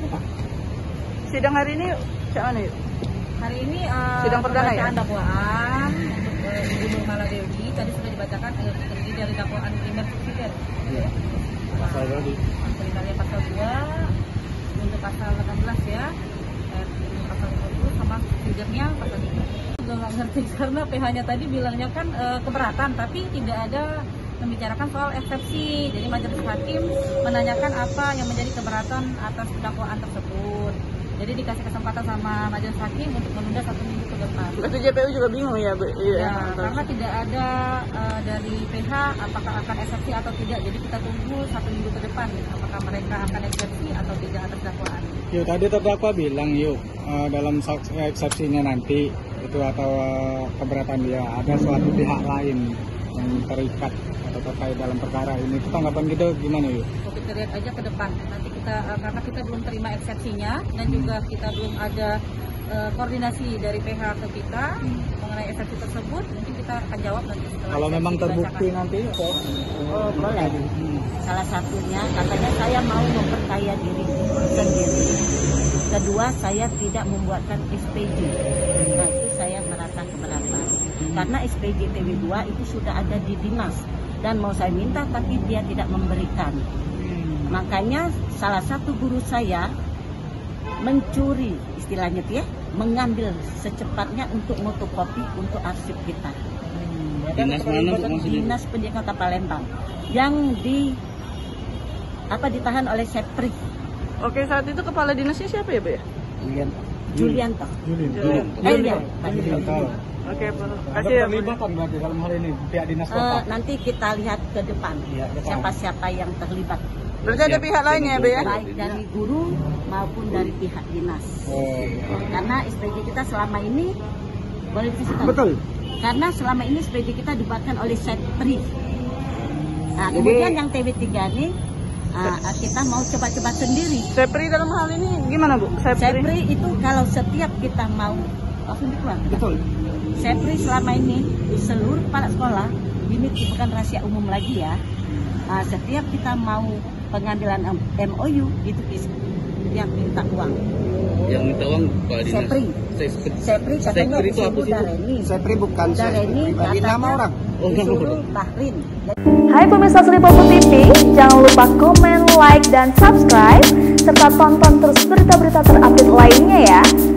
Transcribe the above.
Sidang hari ini mana yuk? Hari ini sidang perdana ya? Dakwaan untuk Ibu Maladewi tadi sudah dibacakan terdiri dari dakwaan primer subsidiar. Iya. Pasal tadi. Pasal 2 untuk pasal 18 ya. Pasal 20 sama subsidiarnya pasal 3. Juga nggak ngerti karena PH-nya tadi bilangnya kan keberatan, tapi tidak ada membicarakan soal eksepsi. Jadi majelis hakim menanyakan apa yang menjadi keberatan atas dakwaan tersebut. Jadi dikasih kesempatan sama majelis hakim untuk menunda 1 minggu ke depan. Itu JPU juga bingung ya, Bu? Ya, karena tidak ada dari PH apakah akan eksepsi atau tidak. Jadi kita tunggu 1 minggu ke depan apakah mereka akan eksepsi atau tidak atas dakwaan. Yuk, tadi terdakwa bilang dalam eksepsinya nanti itu atau keberatan dia ada suatu pihak lain yang terikat atau terkait dalam perkara ini. Itu tanggapan kita gimana yuk? Kita lihat aja ke depan. Nanti kita karena kita belum terima eksepsinya dan juga kita belum ada koordinasi dari PH ke kita mengenai eksepsi tersebut, mungkin kita akan jawab nanti setelah. Kalau memang terbukti nanti oh boleh. Salah satunya katanya saya mau memperkaya diri sendiri. Kedua, saya tidak membuatkan SPJ. Nah, itu saya merasa keberatan. Karena SPJ TW2 itu sudah ada di dinas dan mau saya minta tapi dia tidak memberikan. Makanya salah satu guru saya mencuri istilahnya ya, mengambil secepatnya untuk fotokopi untuk arsip kita. Dinas mana maksudnya? Dinas Pendidikan Kota Palembang yang ditahan oleh Sepri. Oke, saat itu kepala dinasnya siapa ya, Bu ya? Julianto. Oke, Bu. Ada Kasih ya, Bu. terlibatan berarti dalam hal ini pihak dinas kota. Nanti kita lihat ke depan siapa-siapa yang terlibat. Berarti ada pihak lainnya ya, Bu ya? Baik dari guru maupun dari pihak dinas. Karena SPJ kita selama ini boleh dikasih. Betul. Karena selama ini SPJ kita dibuatkan oleh Sepri. Nah, kemudian yang TW3 ini kita mau coba-coba sendiri. Sepri dalam hal ini gimana, Bu? Sepri itu kalau setiap kita mau langsung dikeluarkan. Betul. Sepri selama ini seluruh kepala sekolah ini bukan rahasia umum lagi ya. Setiap kita mau pengambilan MOU itu yang minta uang. Yang minta uang Pak Dinas. Sepri katanya itu apa sih? Dareni. Sepri bukan Dareni nama orang. Disuruh Bahrin. Hai pemirsa Sri Popo TV, jangan lupa komen, like, dan subscribe serta tonton terus berita-berita terupdate lainnya ya.